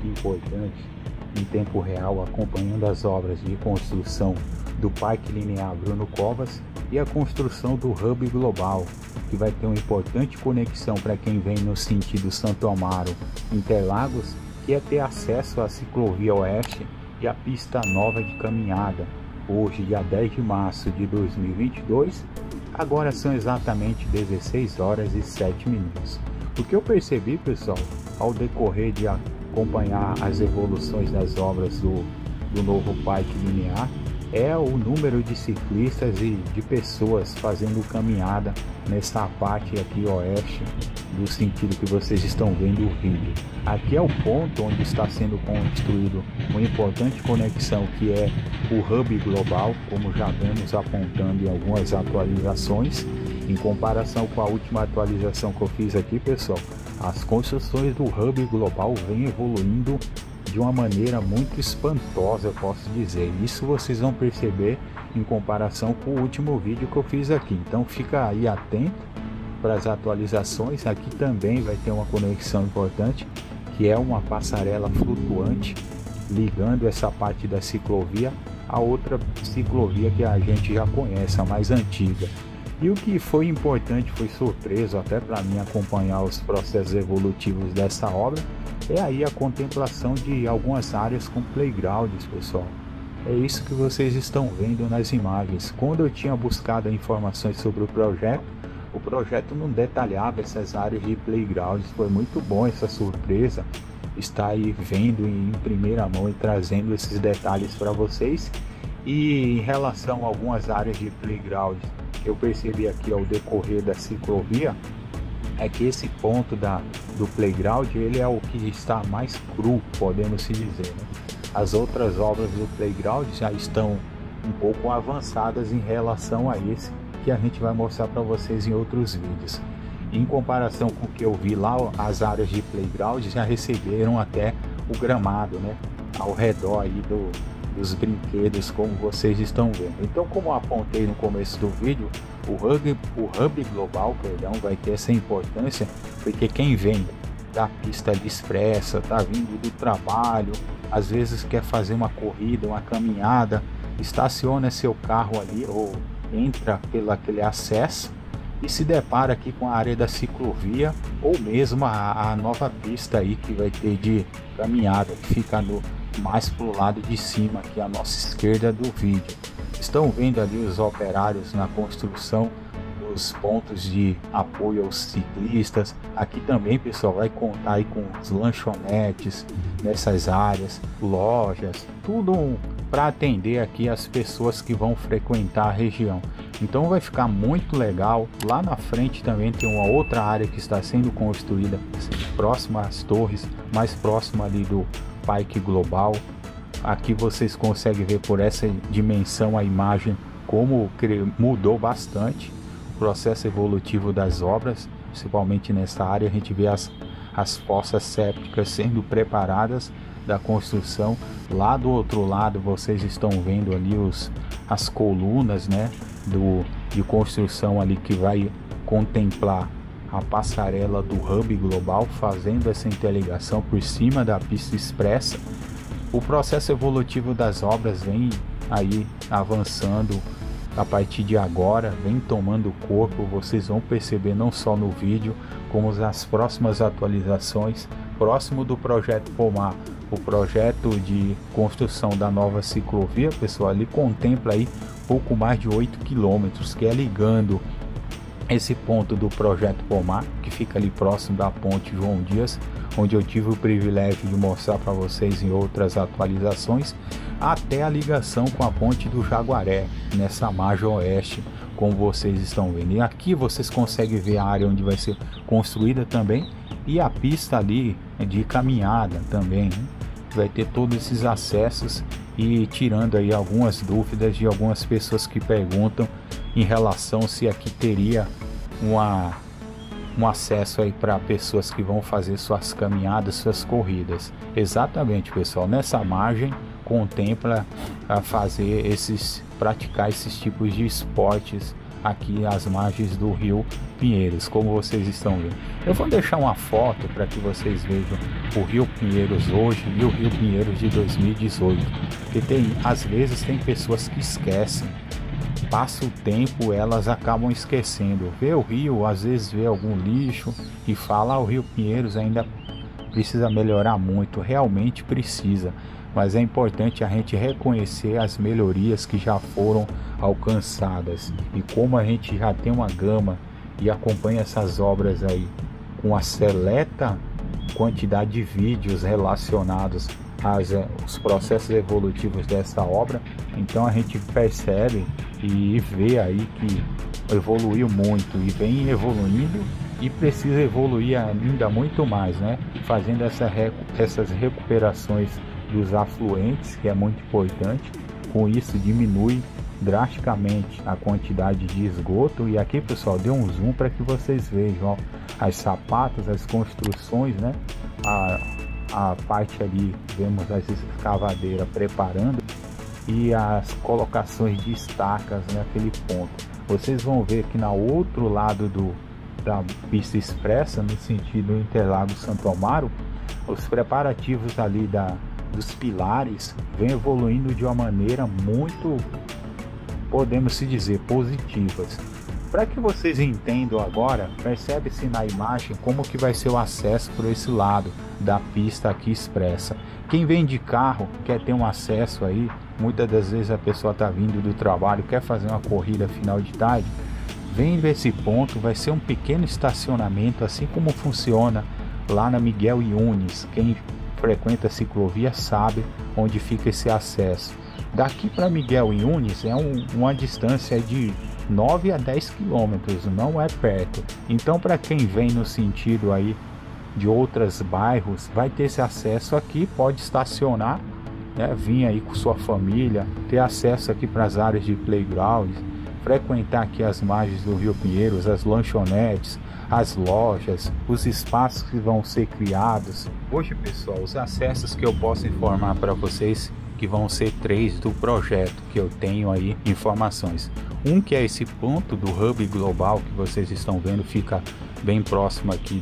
aqui importante em tempo real acompanhando as obras de construção do Parque Linear Bruno Covas e a construção do Hub Global, que vai ter uma importante conexão para quem vem no sentido Santo Amaro Interlagos, que é ter acesso à ciclovia oeste e à pista nova de caminhada. Hoje, dia 10 de março de 2022, agora são exatamente 16 horas e 7 minutos. O que eu percebi, pessoal, ao decorrer de acompanhar as evoluções das obras do novo Parque Linear, é o número de ciclistas e de pessoas fazendo caminhada nessa parte aqui oeste do sentido que vocês estão vendo o vídeo. Aqui é o ponto onde está sendo construído uma importante conexão, que é o Hub Global, como já vemos apontando em algumas atualizações. Em comparação com a última atualização que eu fiz aqui, pessoal, as construções do Hub Global vêm evoluindo de uma maneira muito espantosa, eu posso dizer. Isso vocês vão perceber em comparação com o último vídeo que eu fiz aqui. Então fica aí atento para as atualizações. Aqui também vai ter uma conexão importante, que é uma passarela flutuante ligando essa parte da ciclovia a outra ciclovia que a gente já conhece, a mais antiga. E o que foi importante, foi surpresa até para mim acompanhar os processos evolutivos dessa obra, é aí a contemplação de algumas áreas com playgrounds, pessoal. É isso que vocês estão vendo nas imagens. Quando eu tinha buscado informações sobre o projeto não detalhava essas áreas de playgrounds. Foi muito bom essa surpresa, estar aí vendo em primeira mão e trazendo esses detalhes para vocês. E em relação a algumas áreas de playground, eu percebi aqui ao decorrer da ciclovia, é que esse ponto do playground, ele é o que está mais cru, podemos se dizer, né? As outras obras do playground já estão um pouco avançadas em relação a esse, que a gente vai mostrar para vocês em outros vídeos. Em comparação com o que eu vi lá, as áreas de playground já receberam até o gramado, né, ao redor aí dos brinquedos, como vocês estão vendo. Então, como eu apontei no começo do vídeo, o Hub Global, perdão, vai ter essa importância, porque quem vem da pista de expressa, tá vindo do trabalho, às vezes quer fazer uma corrida, uma caminhada, estaciona seu carro ali ou entra pelo aquele acesso e se depara aqui com a área da ciclovia, ou mesmo a nova pista aí que vai ter de caminhada, que fica mais para o lado de cima, aqui à nossa esquerda do vídeo. Estão vendo ali os operários na construção dos pontos de apoio aos ciclistas. Aqui também, pessoal, vai contar aí com os lanchonetes nessas áreas, lojas, tudo para atender aqui as pessoas que vão frequentar a região. Então vai ficar muito legal. Lá na frente também tem uma outra área que está sendo construída próxima às torres, mais próxima ali do Parque Global. Aqui vocês conseguem ver por essa dimensão a imagem como mudou bastante o processo evolutivo das obras, principalmente nessa área. A gente vê as fossas sépticas sendo preparadas da construção. Lá do outro lado vocês estão vendo ali as colunas, né, de construção ali, que vai contemplar a passarela do Hub Global, fazendo essa interligação por cima da pista expressa. O processo evolutivo das obras vem aí avançando a partir de agora, vem tomando corpo. Vocês vão perceber não só no vídeo, como as próximas atualizações. Próximo do projeto Pomar, o projeto de construção da nova ciclovia, pessoal, ele contempla aí pouco mais de 8 quilômetros, que é ligando esse ponto do projeto Pomar, que fica ali próximo da ponte João Dias, onde eu tive o privilégio de mostrar para vocês em outras atualizações, até a ligação com a ponte do Jaguaré, nessa margem oeste, como vocês estão vendo. E aqui vocês conseguem ver a área onde vai ser construída também, e a pista ali de caminhada também, né? Vai ter todos esses acessos, e tirando aí algumas dúvidas de algumas pessoas que perguntam em relação se aqui teria um acesso aí para pessoas que vão fazer suas caminhadas, suas corridas. Exatamente, pessoal, nessa margem contempla a praticar esses tipos de esportes aqui às margens do Rio Pinheiros, como vocês estão vendo. Eu vou deixar uma foto para que vocês vejam o Rio Pinheiros hoje e o Rio Pinheiros de 2018, porque às vezes tem pessoas que esquecem, passa o tempo, elas acabam esquecendo, vê o rio, às vezes vê algum lixo e fala, o Rio Pinheiros ainda precisa melhorar muito, realmente precisa, mas é importante a gente reconhecer as melhorias que já foram alcançadas, e como a gente já tem uma gama e acompanha essas obras aí com a seleta quantidade de vídeos relacionados aos processos evolutivos dessa obra, então a gente percebe e vê aí que evoluiu muito e vem evoluindo e precisa evoluir ainda muito mais, né? Fazendo essas recuperações dos afluentes, que é muito importante. Com isso diminui drasticamente a quantidade de esgoto. E aqui, pessoal, dê um zoom para que vocês vejam, ó, as sapatas, as construções, né? A parte ali, vemos as escavadeiras preparando e as colocações de estacas naquele ponto. Vocês vão ver que na outro lado da pista expressa, no sentido Interlagos Santo Amaro, os preparativos ali dos pilares vem evoluindo de uma maneira muito, podemos se dizer, positivas. Para que vocês entendam agora, percebe-se na imagem como que vai ser o acesso por esse lado da pista aqui expressa. Quem vem de carro quer ter um acesso aí, muitas das vezes a pessoa está vindo do trabalho, quer fazer uma corrida final de tarde, vem nesse ponto, vai ser um pequeno estacionamento, assim como funciona lá na Miguel Yunes. Quem frequenta a ciclovia sabe onde fica esse acesso. Daqui para Miguel Yunes é uma distância de 9 a 10 quilômetros, não é perto. Então, para quem vem no sentido aí de outros bairros, vai ter esse acesso aqui, pode estacionar, né, vir aí com sua família, ter acesso aqui para as áreas de playground, frequentar aqui as margens do Rio Pinheiros, as lanchonetes, as lojas, os espaços que vão ser criados. Hoje, pessoal, os acessos que eu posso informar para vocês, que vão ser 3 do projeto, que eu tenho aí informações. Um que é esse ponto do Hub Global que vocês estão vendo, fica bem próximo aqui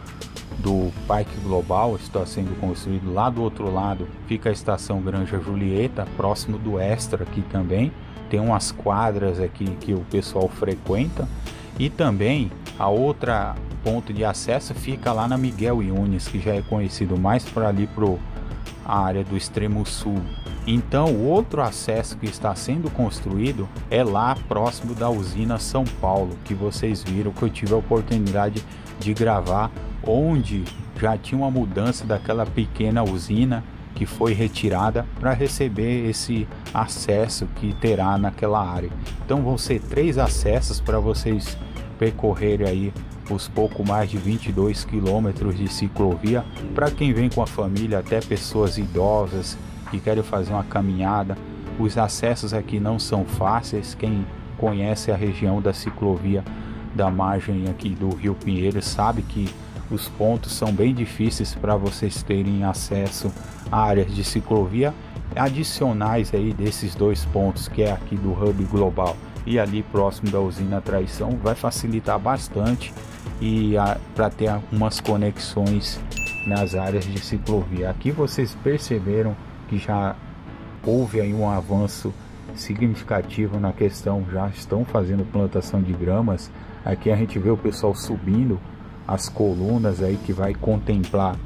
do Parque Global, está sendo construído. Lá do outro lado fica a estação Granja Julieta, próximo do Extra aqui também. Tem umas quadras aqui que o pessoal frequenta, e também a outra ponto de acesso fica lá na Miguel Yunes, que já é conhecido mais para ali pro a área do extremo sul. Então o outro acesso que está sendo construído é lá próximo da usina São Paulo, que vocês viram que eu tive a oportunidade de gravar, onde já tinha uma mudança daquela pequena usina que foi retirada para receber esse acesso que terá naquela área. Então vão ser 3 acessos para vocês percorrerem aí os pouco mais de 22 quilômetros de ciclovia, para quem vem com a família, até pessoas idosas que querem fazer uma caminhada. Os acessos aqui não são fáceis. Quem conhece a região da ciclovia da margem aqui do Rio Pinheiros sabe que os pontos são bem difíceis para vocês terem acesso a áreas de ciclovia adicionais aí desses 2 pontos, que é aqui do Hub Global e ali próximo da usina Traição, vai facilitar bastante e para ter algumas conexões nas áreas de ciclovia. Aqui vocês perceberam que já houve aí um avanço significativo na questão, já estão fazendo plantação de gramas. Aqui a gente vê o pessoal subindo as colunas aí que vai contemplar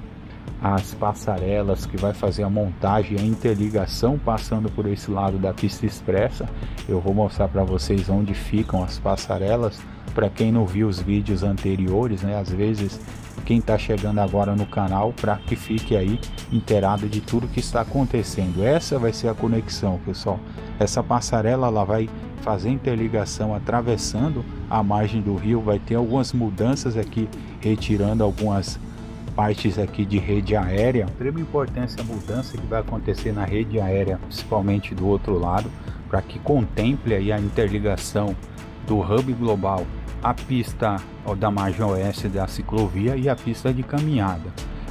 as passarelas, que vai fazer a montagem e a interligação passando por esse lado da pista expressa. Eu vou mostrar para vocês onde ficam as passarelas, para quem não viu os vídeos anteriores, né? Às vezes quem está chegando agora no canal, para que fique aí inteirado de tudo que está acontecendo. Essa vai ser a conexão, pessoal. Essa passarela ela vai fazer interligação atravessando a margem do rio, vai ter algumas mudanças aqui, retirando algumas partes aqui de rede aérea. Extrema importância a mudança que vai acontecer na rede aérea, principalmente do outro lado, para que contemple aí a interligação do Hub Global, a pista da margem oeste da ciclovia e a pista de caminhada.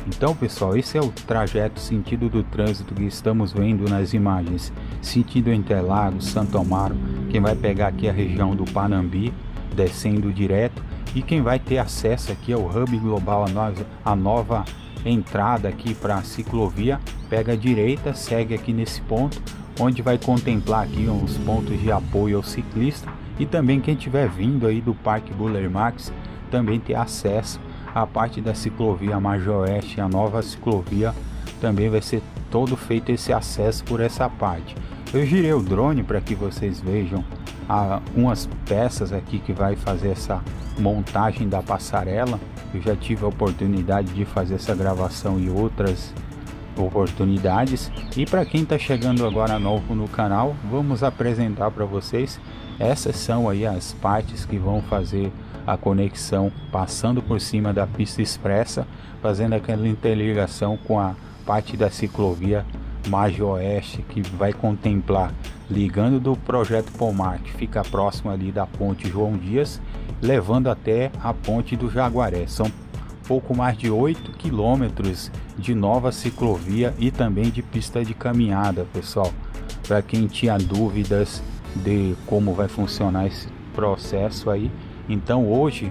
Então pessoal, esse é o trajeto sentido do trânsito que estamos vendo nas imagens, sentido Interlagos, Santo Amaro. Quem vai pegar aqui a região do Panambi, descendo direto, e quem vai ter acesso aqui ao Hub Global, a nova entrada aqui para a ciclovia, pega a direita, segue aqui nesse ponto, onde vai contemplar aqui uns pontos de apoio ao ciclista, e também quem estiver vindo aí do Parque Burle Marx também ter acesso à parte da ciclovia Major Oeste, a nova ciclovia, também vai ser todo feito esse acesso por essa parte. Eu girei o drone para que vocês vejam umas peças aqui que vai fazer essa montagem da passarela. Eu já tive a oportunidade de fazer essa gravação e outras oportunidades. E para quem está chegando agora novo no canal, vamos apresentar para vocês, essas são aí as partes que vão fazer a conexão, passando por cima da pista expressa, fazendo aquela interligação com a parte da ciclovia Major Oeste, que vai contemplar, ligando do projeto Pomar, que fica próximo ali da ponte João Dias, levando até a ponte do Jaguaré. São pouco mais de 8 quilômetros de nova ciclovia e também de pista de caminhada, pessoal. Para quem tinha dúvidas de como vai funcionar esse processo aí, então hoje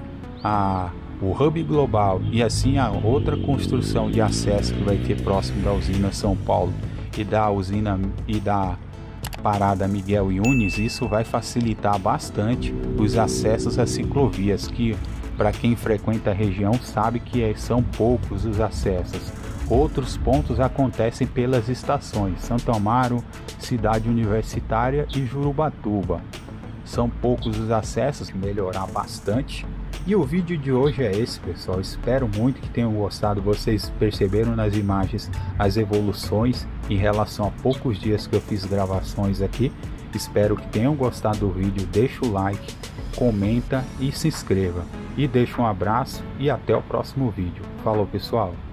o Hub Global e assim a outra construção de acesso que vai ter próximo da usina São Paulo e da usina e da parada Miguel Yunes, isso vai facilitar bastante os acessos às ciclovias, que para quem frequenta a região sabe que são poucos os acessos. Outros pontos acontecem pelas estações Santo Amaro, Cidade Universitária e Jurubatuba. São poucos os acessos, melhorar bastante. E o vídeo de hoje é esse, pessoal. Espero muito que tenham gostado. Vocês perceberam nas imagens as evoluções em relação a poucos dias que eu fiz gravações aqui. Espero que tenham gostado do vídeo. Deixa o like, comenta e se inscreva. E deixa um abraço e até o próximo vídeo. Falou, pessoal!